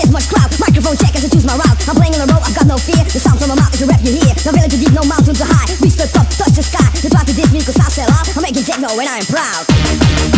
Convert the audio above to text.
there's much crowd. Microphone check as I choose my route. I'm playing on the road, I've got no fear. The sound from my mouth is a rap you hear. No village too deep, no mountain too high. Reach the top, touch the sky. They try to diss me cause I sell out. I'm making techno and I am proud.